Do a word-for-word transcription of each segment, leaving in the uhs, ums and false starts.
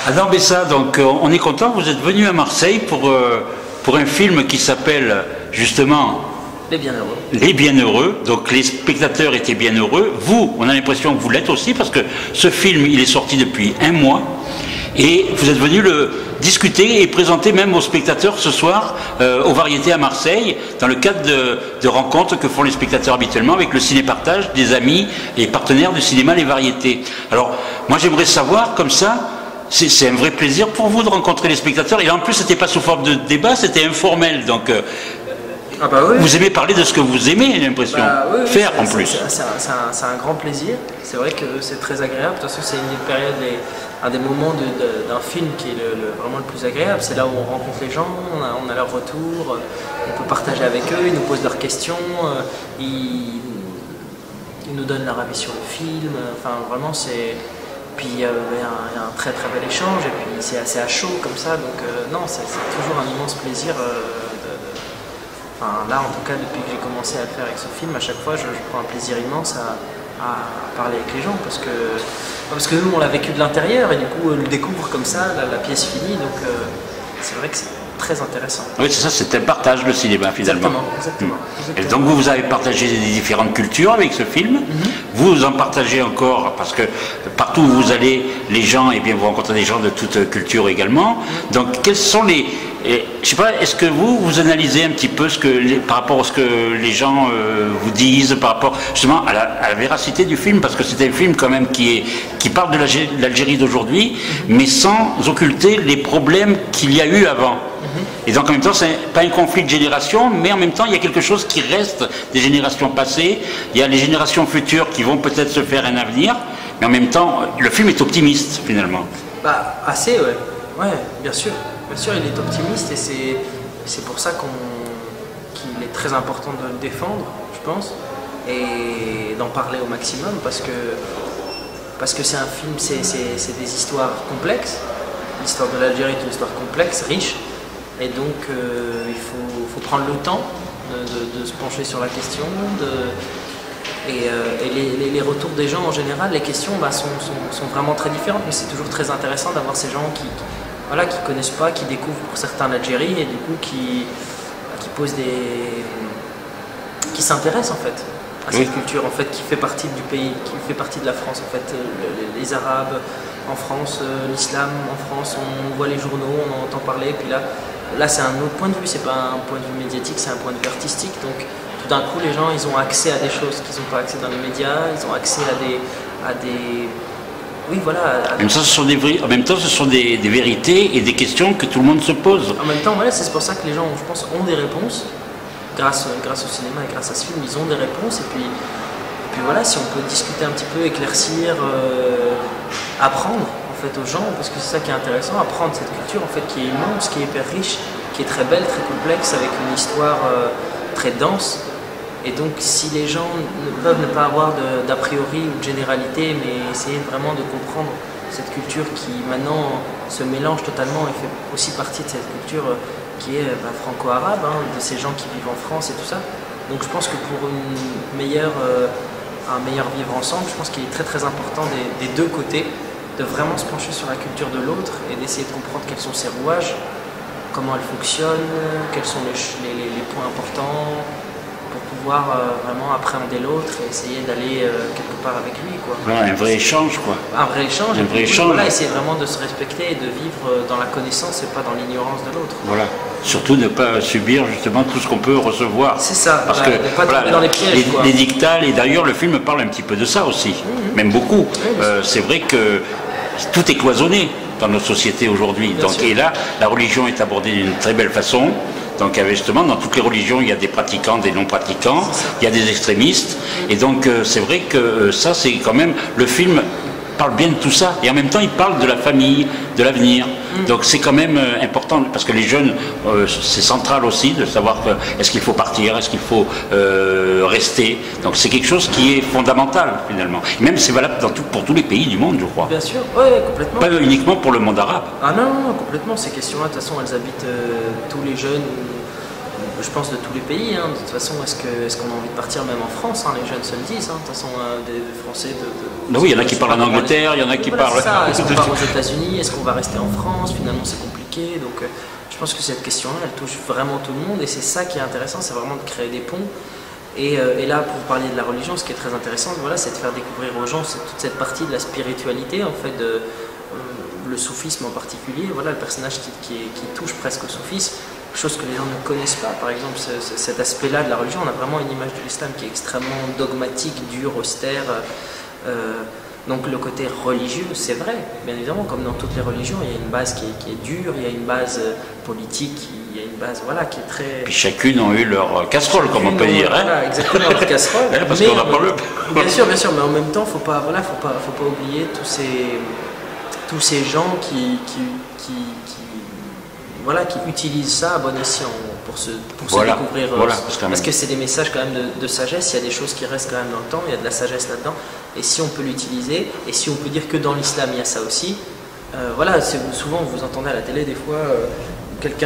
Alors Bessa, donc euh, on est content, vous êtes venu à Marseille pour, euh, pour un film qui s'appelle justement Les Bienheureux. Les Bienheureux. Donc les spectateurs étaient bien heureux. Vous, on a l'impression que vous l'êtes aussi parce que ce film, il est sorti depuis un mois et vous êtes venu le discuter et présenter même aux spectateurs ce soir euh, aux Variétés à Marseille dans le cadre de, de rencontres que font les spectateurs habituellement avec le ciné-partage des amis et partenaires du cinéma Les Variétés. Alors moi j'aimerais savoir comme ça, c'est un vrai plaisir pour vous de rencontrer les spectateurs et en plus c'était pas sous forme de débat, c'était informel donc euh, ah bah oui. Vous aimez parler de ce que vous aimez, j'ai l'impression. Bah oui, faire en plus. C'est un, un, un grand plaisir. C'est vrai que c'est très agréable. De toute façon, c'est une des périodes, les, un des moments d'un de, de, film qui est le, le, vraiment le plus agréable. C'est là où on rencontre les gens, on a, on a leur retour, on peut partager avec eux, ils nous posent leurs questions, ils, ils nous donnent leur avis sur le film. Enfin, vraiment, c'est. Puis il y a un, un très très bel échange et puis c'est assez à chaud comme ça. Donc, euh, non, c'est toujours un immense plaisir. Euh, Enfin, là, en tout cas, depuis que j'ai commencé à le faire avec ce film, à chaque fois, je, je prends un plaisir immense à, à parler avec les gens parce que, parce que nous, on l'a vécu de l'intérieur et du coup, on le découvre comme ça, la, la pièce finie. Donc, euh, c'est vrai que c'est très intéressant. Oui, c'est ça, c'est un partage, le cinéma, finalement. Exactement, exactement, exactement. Et donc, vous, vous avez partagé des différentes cultures avec ce film. Mm-hmm. Vous en partagez encore parce que partout où vous allez, les gens, et eh bien, vous rencontrez des gens de toute culture également. Mm-hmm. Donc, quels sont les... Et, je sais pas, est-ce que vous, vous analysez un petit peu ce que les, par rapport à ce que les gens euh, vous disent, par rapport justement à la, à la véracité du film, parce que c'est un film quand même qui, est, qui parle de l'Algérie d'aujourd'hui, mais sans occulter les problèmes qu'il y a eu avant. Mm-hmm. Et donc en même temps, c'est pas un conflit de génération, mais en même temps, il y a quelque chose qui reste des générations passées, il y a les générations futures qui vont peut-être se faire un avenir, mais en même temps, le film est optimiste finalement. Bah, assez, ouais. Ouais, bien sûr. Bien sûr, il est optimiste et c'est pour ça qu'on qu'il est très important de le défendre, je pense, et d'en parler au maximum parce que parce que c'est un film, c'est des histoires complexes. L'histoire de l'Algérie est une histoire complexe, riche, et donc euh, il faut, faut prendre le temps de, de, de se pencher sur la question. De, Et, euh, et les, les, les retours des gens en général, les questions bah, sont, sont, sont vraiment très différentes, mais c'est toujours très intéressant d'avoir ces gens qui, qui voilà, qui ne connaissent pas, qui découvrent pour certains l'Algérie et du coup qui, qui posent des. qui s'intéressent en fait à cette oui. culture en fait qui fait partie du pays, qui fait partie de la France en fait. Les, les Arabes en France, l'islam en France, on voit les journaux, on en entend parler, puis là, là c'est un autre point de vue, c'est pas un point de vue médiatique, c'est un point de vue artistique. Donc tout d'un coup les gens ils ont accès à des choses qu'ils n'ont pas accès dans les médias, ils ont accès à des. À des Oui, voilà. En même temps, ce sont des, en même temps, ce sont des, des vérités et des questions que tout le monde se pose. En même temps, voilà, c'est pour ça que les gens, je pense, ont des réponses. Grâce, grâce au cinéma et grâce à ce film, ils ont des réponses. Et puis, et puis voilà, si on peut discuter un petit peu, éclaircir, euh, apprendre en fait aux gens, parce que c'est ça qui est intéressant, apprendre cette culture en fait qui est immense, qui est hyper riche, qui est très belle, très complexe, avec une histoire euh, très dense. Et donc, si les gens ne peuvent ne pas avoir d'a priori ou de généralité, mais essayer vraiment de comprendre cette culture qui maintenant se mélange totalement et fait aussi partie de cette culture qui est bah, franco-arabe, hein, de ces gens qui vivent en France et tout ça. Donc, je pense que pour une meilleure, euh, un meilleur vivre ensemble, je pense qu'il est très très important des, des deux côtés de vraiment se pencher sur la culture de l'autre et d'essayer de comprendre quels sont ses rouages, comment elle fonctionne, quels sont les, les, les points importants, pour pouvoir euh, vraiment appréhender l'autre et essayer d'aller euh, quelque part avec lui, quoi. Voilà, un vrai échange, quoi. Un vrai échange. Un vrai puis, échange. Voilà, essayer vraiment de se respecter et de vivre dans la connaissance et pas dans l'ignorance de l'autre. Voilà. Surtout ne pas subir justement tout ce qu'on peut recevoir. C'est ça. Parce voilà, que ne pas voilà, tomber dans les pièges, les, quoi. les dictales, et d'ailleurs le film parle un petit peu de ça aussi, mmh, même beaucoup. Mmh, euh, c'est vrai que tout est cloisonné dans notre société aujourd'hui. Donc, et là, la religion est abordée d'une très belle façon. Donc justement, dans toutes les religions, il y a des pratiquants, des non-pratiquants, il y a des extrémistes. Et donc euh, c'est vrai que euh, ça, c'est quand même... Le film parle bien de tout ça. Et en même temps, il parle de la famille, de l'avenir. Mm. Donc c'est quand même euh, important, parce que les jeunes, euh, c'est central aussi de savoir est-ce qu'il faut partir, est-ce qu'il faut euh, rester. Donc c'est quelque chose qui est fondamental, finalement. Et même c'est valable dans tout, pour tous les pays du monde, je crois. Bien sûr, oui, complètement. Pas uniquement pour le monde arabe. Ah non, non, non complètement. Ces questions-là, de toute façon, elles habitent euh, tous les jeunes, je pense, de tous les pays. Hein. De toute façon, est-ce qu'on est qu'on a envie de partir même en France, hein? Les jeunes se le disent. Hein. De toute façon, euh, des, des Français de... de ben oui, il y en a qui parlent en Angleterre, il y en a qui voilà, parlent... Est-ce qu'on part aux États-Unis? Est-ce qu'on va rester en France? Finalement, c'est compliqué. Donc, euh, je pense que cette question-là, elle touche vraiment tout le monde. Et c'est ça qui est intéressant, c'est vraiment de créer des ponts. Et, euh, et là, pour parler de la religion, ce qui est très intéressant, voilà, c'est de faire découvrir aux gens toute cette partie de la spiritualité, en fait, de, euh, le soufisme en particulier. Voilà, le personnage qui, qui, qui touche presque au soufisme, chose que les gens ne connaissent pas. Par exemple, ce, ce, cet aspect-là de la religion, on a vraiment une image de l'islam qui est extrêmement dogmatique, dure, austère. Euh, donc le côté religieux, c'est vrai, bien évidemment, comme dans toutes les religions, il y a une base qui est, qui est dure, il y a une base politique, il y a une base, voilà, qui est très... Puis chacune ont eu leur casserole, chacune comme on peut ont, dire. Voilà, hein exactement, leur casserole. Ouais, parce mais, qu'on n'a pas le... Bien sûr, bien sûr, mais en même temps, faut pas, voilà, faut pas, faut pas oublier tous ces, tous ces gens qui, qui, qui, qui, voilà, qui utilisent ça à bon escient pour se, pour voilà, se découvrir. Voilà, parce, parce que c'est des messages quand même de, de sagesse, il y a des choses qui restent quand même dans le temps, il y a de la sagesse là-dedans. Et si on peut l'utiliser, et si on peut dire que dans l'islam il y a ça aussi, euh, voilà, souvent vous entendez à la télé des fois euh, quelqu'un,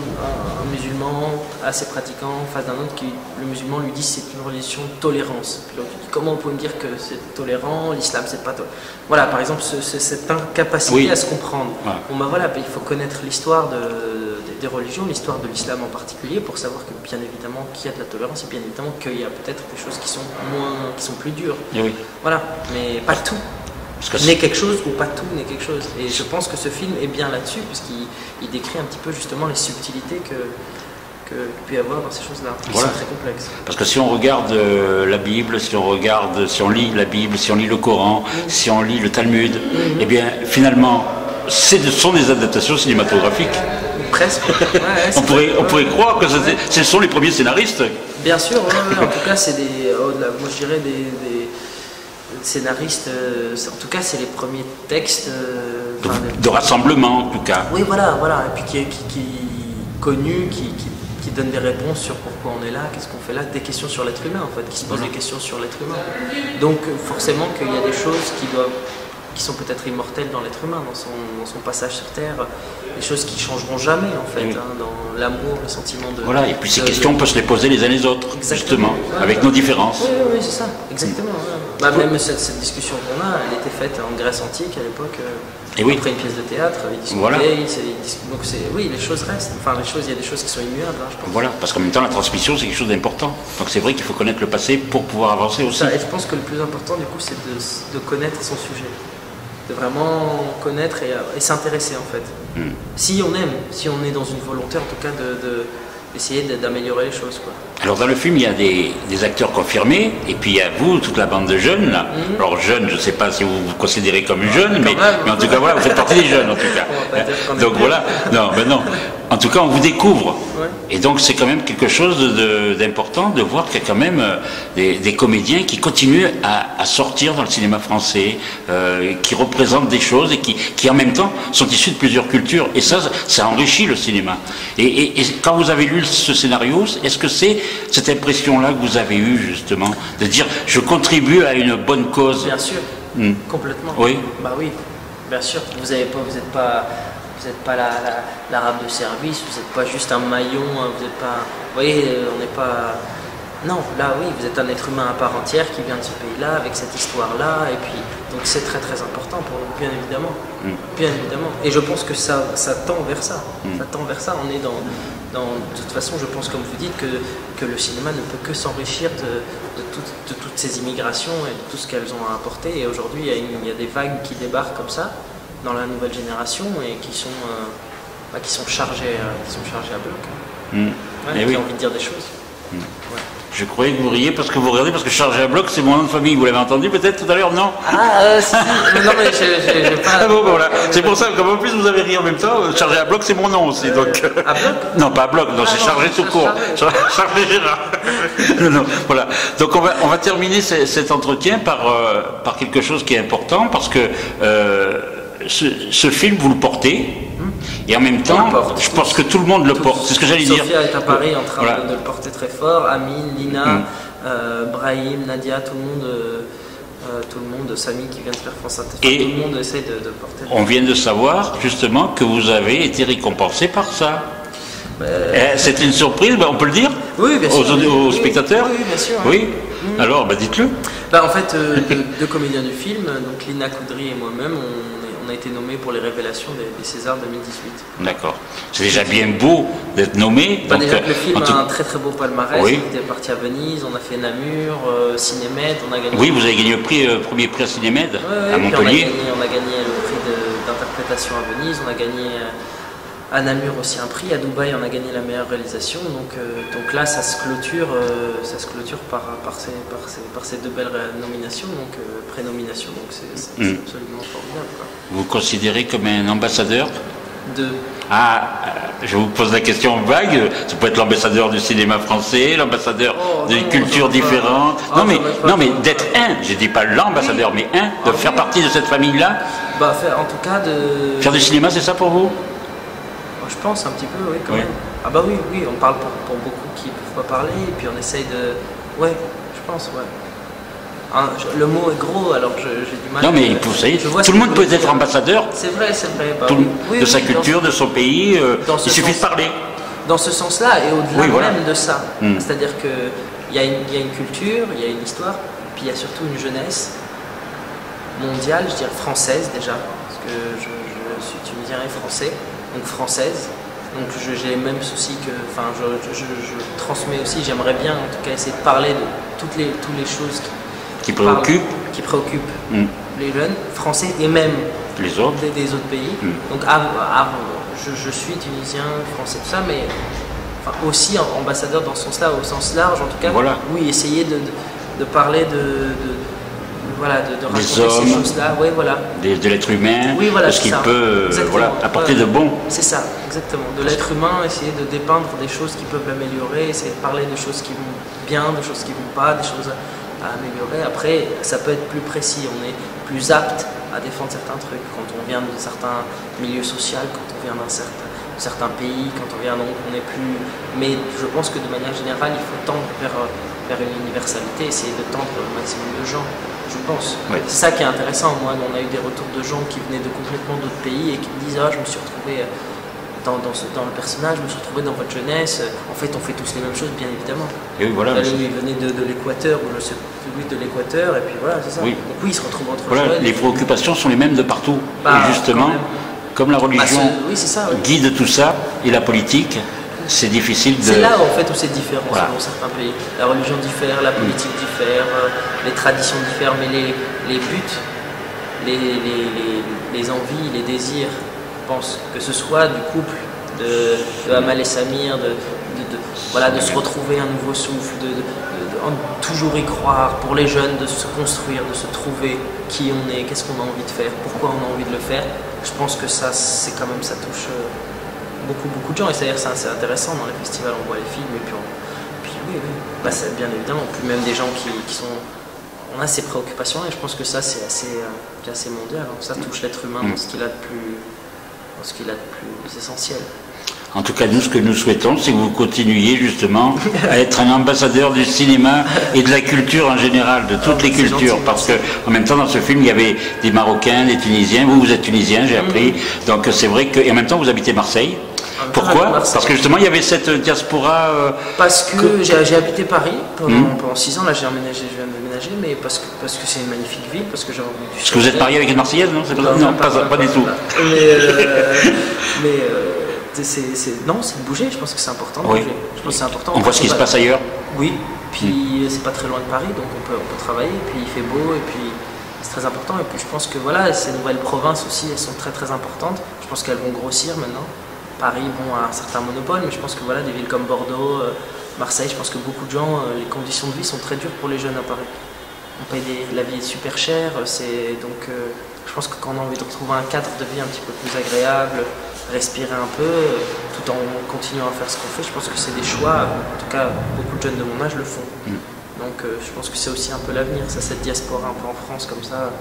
un, un musulman assez pratiquant, en face d'un autre, qui, le musulman lui dit c'est une religion de tolérance. Puis l'autre dit comment on peut me dire que c'est tolérant, l'islam c'est pas tolérant. Voilà, par exemple, ce, ce, cette incapacité oui. à se comprendre. Ouais. Bon, ben voilà, il faut connaître l'histoire de, de, des religions, l'histoire de l'islam en particulier, pour savoir que bien évidemment qu'il y a de la tolérance et bien évidemment qu'il y a peut-être des choses qui sont moins, qui sont plus dures. Oui. Voilà, mais pas tout. N'est quelque chose ou pas tout n'est quelque chose. Et je pense que ce film est bien là-dessus, puisqu'il il décrit un petit peu justement les subtilités que qu'il peut y avoir dans ces choses-là, qui voilà. sont très complexes. Parce que si on regarde euh, la Bible, si on regarde, si on lit la Bible, si on lit le Coran, mmh. si on lit le Talmud, mmh. eh bien finalement, ce sont des adaptations cinématographiques. Presque. Ouais, ouais, on, pourrait, on pourrait croire que ouais. ce sont les premiers scénaristes. Bien sûr, ouais, ouais, en tout cas, c'est des, oh, là, moi je dirais des, des scénaristes, euh, en tout cas c'est les premiers textes euh, de, de rassemblement en tout cas. Oui voilà, voilà, et puis qui est qui, qui, connu, qui, qui, qui donne des réponses sur pourquoi on est là, qu'est-ce qu'on fait là, des questions sur l'être humain en fait, qui se posent voilà. des questions sur l'être humain. Donc forcément qu'il y a des choses qui doivent, qui sont peut-être immortelles dans l'être humain, dans son, dans son passage sur Terre, des choses qui ne changeront jamais en fait, oui. hein, dans l'amour, le sentiment de... Voilà, et puis ces de, questions, de... on peut se les poser les uns les autres, exactement. justement, ouais, avec ouais. nos différences. Oui, oui, oui c'est ça, exactement. Mmh. Ouais. Bah, même cette, cette discussion qu'on a, elle était faite en Grèce antique à l'époque, euh, et oui. après une pièce de théâtre, ils discutaient, voilà. ils, donc oui, les choses restent, enfin les choses, il y a des choses qui sont immuables, hein, je pense. Voilà, parce qu'en même temps la transmission c'est quelque chose d'important, donc c'est vrai qu'il faut connaître le passé pour pouvoir avancer aussi. Ça, et je pense que le plus important du coup c'est de, de connaître son sujet. De vraiment connaître et, et s'intéresser en fait. Mm. Si on aime, si on est dans une volonté en tout cas de, de essayer d'améliorer les choses quoi. Alors dans le film il y a des, des acteurs confirmés et puis il y a vous, toute la bande de jeunes là. Mm. Alors jeunes, je ne sais pas si vous vous considérez comme jeune, mais, mais en tout cas voilà, vous faites partie des jeunes en tout cas. Donc voilà, non, ben non. En tout cas on vous découvre. Ouais. Et donc c'est quand même quelque chose d'important de, de voir qu'il y a quand même euh, des, des comédiens qui continuent à, à sortir dans le cinéma français, euh, qui représentent des choses et qui, qui en même temps sont issus de plusieurs cultures. Et ça, ça enrichit le cinéma. Et, et, et quand vous avez lu ce scénario, est-ce que c'est cette impression-là que vous avez eue justement, de dire je contribue à une bonne cause? Bien sûr, hmm. complètement. Oui. Bah oui, bien sûr. Vous n'êtes pas, vous êtes pas, vous n'êtes pas l'arabe la, la, de service, vous n'êtes pas juste un maillon, vous n'êtes pas. Vous voyez, on n'est pas. Non, là oui, vous êtes un être humain à part entière qui vient de ce pays-là, avec cette histoire-là, et puis donc c'est très très important pour nous, bien évidemment, mm. bien évidemment. Et je pense que ça, ça tend vers ça, mm. ça tend vers ça. On est dans, dans, de toute façon, je pense comme vous dites que, que le cinéma ne peut que s'enrichir de, de, tout, de toutes ces immigrations et de tout ce qu'elles ont à apporter. Et aujourd'hui, il, il y a des vagues qui débarquent comme ça dans la nouvelle génération et qui sont, euh, bah, qui sont chargées, euh, qui sont chargées à bloc. Mm. Ouais, qui oui. ont envie de dire des choses. Mm. Ouais. Je croyais que vous riez parce que vous regardez, parce que chargé à bloc, c'est mon nom de famille. Vous l'avez entendu peut-être tout à l'heure, non? Ah, euh, si, mais non, mais j'ai pas. Ah bon, voilà. C'est pour ça que, comme en plus vous avez ri en même temps, chargé à bloc, c'est mon nom aussi. Donc... À bloc? Non, pas à bloc, non, ah, c'est chargé tout court. Chargé, chargé Gérard. non, non, voilà. Donc on va, on va terminer c cet entretien par, euh, par quelque chose qui est important, parce que euh, ce, ce film, vous le portez. Et en même temps, porte, je pense que tout le monde le porte. C'est ce que j'allais dire. Sophia est à Paris en train voilà. de, de le porter très fort. Amine, Lina, mm. euh, Brahim, Nadia, tout le monde, euh, tout le monde, Samy qui vient de faire France Inter. Et tout le monde essaie de, de porter. On vient de savoir justement que vous avez été récompensé par ça. Euh, C'était une surprise, bah, on peut le dire? Oui, bien sûr. Aux, aux oui, spectateurs? Oui, bien sûr. Oui. Mmh. Alors, bah, dites-le. Bah, en fait, euh, deux, deux comédiens du film, donc Lina Coudry et moi-même, on, on a été nommés pour les révélations des, des Césars deux mille dix-huit. D'accord. C'est déjà bien beau d'être nommé. Bah, donc, déjà que le film tout... a un très très beau palmarès. Oui. On était parti à Venise, on a fait Namur, euh, Cinémed, on a gagné. Oui, vous avez gagné le prix, euh, premier prix à Cinémed, ouais, à ouais, Montpellier. On a, gagné, on a gagné le prix d'interprétation à Venise, on a gagné euh, à Namur aussi un prix, à Dubaï on a gagné la meilleure réalisation. Donc, euh, donc là ça se clôture, euh, ça se clôture par, par, ces, par, ces, par ces deux belles nominations, donc euh, prénominations, donc c'est mm. absolument formidable, quoi. Vous considérez comme un ambassadeur de... Ah, je vous pose la question vague. Ça peut être l'ambassadeur du cinéma français, l'ambassadeur oh, des cultures différentes. Ah, non, mais, non, mais d'être un, je dis pas l'ambassadeur, oui. mais un, de ah, faire oui. partie de cette famille-là. Bah, faire, en tout cas, de. Faire du cinéma, c'est ça pour vous? Je pense un petit peu, oui, quand oui. même. Ah, bah oui, oui, on parle pour, pour beaucoup qui ne peuvent pas parler, et puis on essaye de. Ouais, je pense, ouais. Hein, je, le mot est gros, alors j'ai du mal. Non, mais vous savez, tout le monde peut être ambassadeur. C'est vrai, c'est vrai. Bah, tout, oui, de oui, sa culture, de son pays. Euh, il suffit sens, de parler. Dans ce sens-là, et au-delà oui, voilà. même de ça. Mm. C'est-à-dire qu'il y, y a une culture, il y a une histoire, puis il y a surtout une jeunesse mondiale, je dirais française déjà, parce que je, je suis tunisien et français, donc française. Donc j'ai les mêmes soucis que, enfin, je, je, je transmets aussi. J'aimerais bien, en tout cas, essayer de parler de toutes les, toutes les choses qui qui préoccupe, qui préoccupe mm. les jeunes français et même les autres. Des, des autres pays. Mm. Donc ah, ah, je, je suis tunisien, français, tout ça, mais enfin, aussi ambassadeur dans ce sens-là, au sens large en tout cas. Voilà. Oui, essayer de, de, de parler de, de, de voilà, de, de raconter hommes, ces choses-là. Ouais, voilà. De, de l'être humain, oui, voilà, de ce qu'il peut voilà, apporter voilà. de bon. C'est ça, exactement. De l'être humain, essayer de dépeindre des choses qui peuvent l'améliorer, essayer de parler de choses qui vont bien, de choses qui vont pas, des choses à améliorer. Après, ça peut être plus précis, on est plus apte à défendre certains trucs quand on vient d'un certain milieu social, quand on vient d'un certain, certain pays, quand on vient donc on est plus... Mais je pense que de manière générale, il faut tendre vers, vers une universalité, essayer de tendre au maximum de gens, je pense. Oui. C'est ça qui est intéressant. Moi, on a eu des retours de gens qui venaient de complètement d'autres pays et qui me disent « Ah, je me suis retrouvé... Dans, dans, ce, dans le personnage, je me suis retrouvé dans votre jeunesse. En fait, on fait tous les mêmes choses, bien évidemment. Et oui, voilà. Là, lui, il venait de, de l'Équateur, ou je sais plus de l'Équateur, et puis voilà, c'est ça. Oui. Donc oui, il se retrouve entre voilà, jeunes. Les préoccupations sont les mêmes de partout. Bah, et justement, comme la religion bah, oui, ça, oui. guide tout ça, et la politique, c'est difficile de... C'est là, en fait, où c'est différent voilà. selon certains pays. La religion diffère, la politique mmh. diffère, les traditions diffèrent, mais les, les buts, les, les, les, les envies, les désirs, je pense, que ce soit du couple, De, de Amal et Samir, de, de, de, voilà, de se retrouver un nouveau souffle, de, de, de, de toujours y croire, pour les jeunes de se construire, de se trouver qui on est, qu'est-ce qu'on a envie de faire, pourquoi on a envie de le faire. Je pense que ça, c'est quand même, ça touche beaucoup, beaucoup de gens, et c'est-à-dire c'est assez intéressant dans les festivals, on voit les films, et puis, on, puis oui, oui, bah, c'est bien évidemment, puis même des gens qui, qui sont... On a ces préoccupations, et je pense que ça, c'est assez, euh, assez mondial, hein. Ça touche l'être humain dans ce qu'il a de plus, dans ce qu'il a de plus essentiel. En tout cas, nous, ce que nous souhaitons, c'est que vous continuiez justement à être un ambassadeur du cinéma et de la culture en général, de toutes oh, les cultures. Gentil, parce qu'en même temps, dans ce film, il y avait des Marocains, des Tunisiens. Vous, vous êtes Tunisien, j'ai appris. Mm-hmm. Donc c'est vrai que... Et en même temps, vous habitez Marseille. Pourquoi? Marseille. Parce que justement, il y avait cette diaspora... Euh, parce que, que... j'ai habité Paris pendant, mmh. pendant six ans. Là, j'ai emménagé, je viens de déménager, mais parce que parce que c'est une magnifique ville, parce que j'ai envie du... Parce que vous êtes marié avec une Marseillaise, non? Non, non, non, pas, pas, pas, pas du tout. Mais... Euh, mais euh, c'est, c'est, non, c'est de bouger, je pense que c'est important de oui. bouger. Je pense que c'est important. On voit ce qui se passe ailleurs. Oui, puis mmh. c'est pas très loin de Paris, donc on peut, on peut travailler, puis il fait beau, et puis c'est très important. Et puis je pense que voilà, ces nouvelles provinces aussi, elles sont très très importantes. Je pense qu'elles vont grossir maintenant. Paris, bon, a un certain monopole, mais je pense que voilà, des villes comme Bordeaux, euh, Marseille, je pense que beaucoup de gens, euh, les conditions de vie sont très dures pour les jeunes à Paris. On paye des, la vie est super chère, c'est donc euh, je pense que quand on a envie de retrouver un cadre de vie un petit peu plus agréable, respirer un peu, euh, tout en continuant à faire ce qu'on fait, je pense que c'est des choix, en tout cas beaucoup de jeunes de mon âge le font. Mm. Donc euh, je pense que c'est aussi un peu l'avenir, ça, cette diaspora un peu en France comme ça,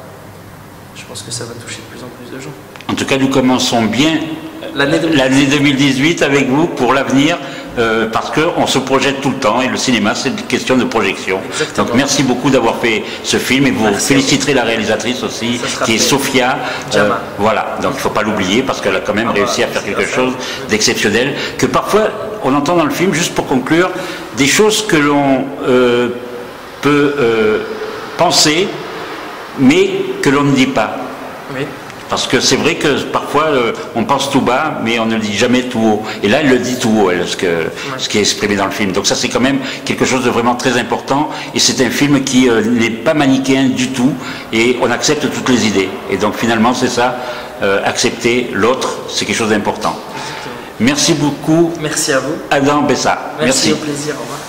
je pense que ça va toucher de plus en plus de gens. En tout cas, nous commençons bien l'année deux mille dix-huit avec vous pour l'avenir, euh, parce qu'on se projette tout le temps et le cinéma, c'est une question de projection. Exactement. Donc merci beaucoup d'avoir fait ce film et vous merci féliciterez la réalisatrice aussi, qui est Sophia. Euh, voilà, donc il ne faut pas l'oublier parce qu'elle a quand même ah réussi bah, à faire quelque chose d'exceptionnel, que parfois on entend dans le film, juste pour conclure, des choses que l'on euh, peut euh, penser, mais que l'on ne dit pas. Oui. Parce que c'est vrai que parfois euh, on pense tout bas, mais on ne le dit jamais tout haut. Et là, elle le dit tout haut, elle, ce, que, ouais. ce qui est exprimé dans le film. Donc ça, c'est quand même quelque chose de vraiment très important. Et c'est un film qui euh, n'est pas manichéen du tout. Et on accepte toutes les idées. Et donc finalement, c'est ça, euh, accepter l'autre, c'est quelque chose d'important. Merci beaucoup. Merci à vous. Adam Bessa. Merci, Merci. Au plaisir. Au revoir.